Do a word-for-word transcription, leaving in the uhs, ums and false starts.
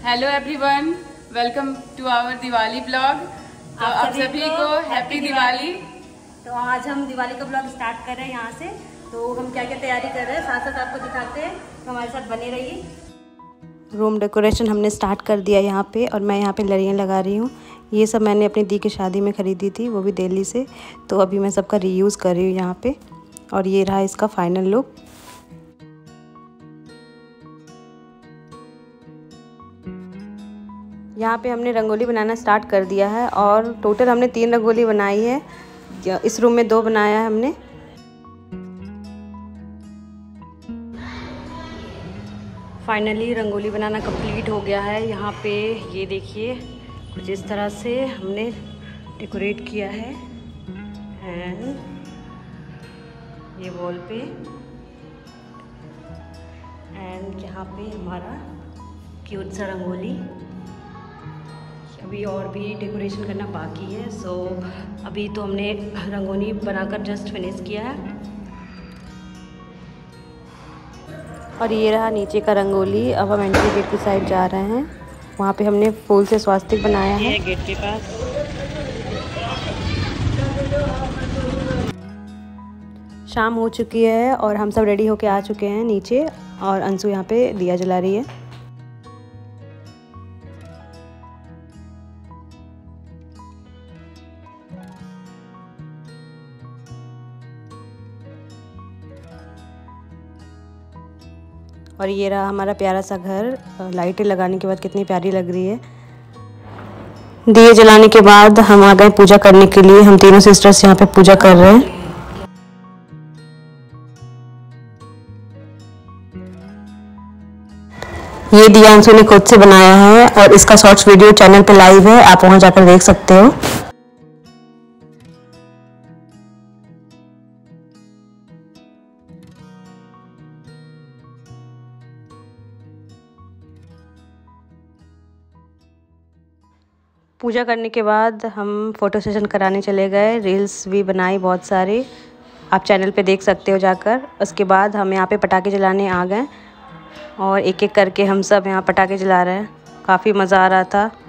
Hello everyone, welcome to our Diwali blog. तो आप सभी को हैप्पी दिवाली। तो आज हम दिवाली का ब्लॉग स्टार्ट कर रहे हैं यहाँ से। तो हम क्या क्या तैयारी कर रहे हैं साथ साथ आपको दिखाते हैं, तो हमारे साथ बने रहिए। रूम डेकोरेशन हमने स्टार्ट कर दिया यहाँ पे, और मैं यहाँ पे लड़ियाँ लगा रही हूँ। ये सब मैंने अपनी दी की शादी में ख़रीदी थी, वो भी दिल्ली से। तो अभी मैं सबका रीयूज़ कर रही हूँ यहाँ पे, और ये रहा इसका फाइनल लुक। यहाँ पे हमने रंगोली बनाना स्टार्ट कर दिया है, और टोटल हमने तीन रंगोली बनाई है। इस रूम में दो बनाया है हमने। फाइनली रंगोली बनाना कंप्लीट हो गया है। यहाँ पे ये देखिए, कुछ इस तरह से हमने डेकोरेट किया है। एंड ये वॉल पे, एंड यहाँ पे हमारा क्यूट सा रंगोली। अभी और भी डेकोरेशन करना बाकी है। सो so, अभी तो हमने रंगोली बनाकर जस्ट फिनिश किया है। और ये रहा नीचे का रंगोली। अब हम एंट्री गेट की साइड जा रहे हैं। वहाँ पे हमने फूल से स्वास्तिक बनाया है गेट के पास। शाम हो चुकी है और हम सब रेडी होके आ चुके हैं नीचे, और अंशु यहाँ पे दिया जला रही है। और ये रहा हमारा प्यारा सा घर। लाइटें लगाने के बाद कितनी प्यारी लग रही है। दिए जलाने के बाद हम आ गए पूजा करने के लिए। हम तीनों सिस्टर्स यहाँ पे पूजा कर रहे हैं। ये दिया अंशु ने खुद से बनाया है, और इसका शॉर्ट्स वीडियो चैनल पे लाइव है, आप वहाँ जाकर देख सकते हो। पूजा करने के बाद हम फ़ोटो सेशन कराने चले गए। रील्स भी बनाई बहुत सारी, आप चैनल पे देख सकते हो जाकर। उसके बाद हम यहाँ पे पटाखे जलाने आ गए, और एक एक करके हम सब यहाँ पटाखे जला रहे हैं। काफ़ी मज़ा आ रहा था।